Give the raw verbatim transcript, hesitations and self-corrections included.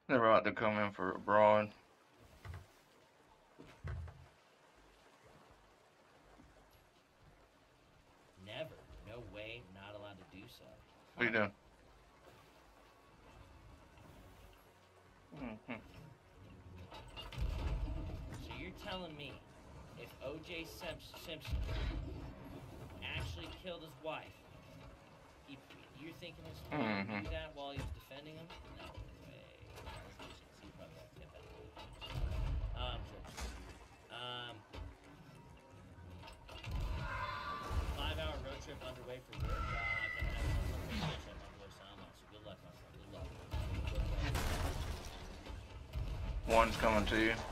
They're about to come in for abroad. Never. No way. Not allowed to do so. What are you doing? Mm-hmm. So you're telling me if O J Simpson actually killed his wife, he, you're thinking his friend Mm-hmm. knew that while he was defending him? No way. You probably won't get that. Um, um, five-hour road trip underway for work. Uh, gonna have some location my boy Sama. So good luck, my friend. Good luck. One's coming to you.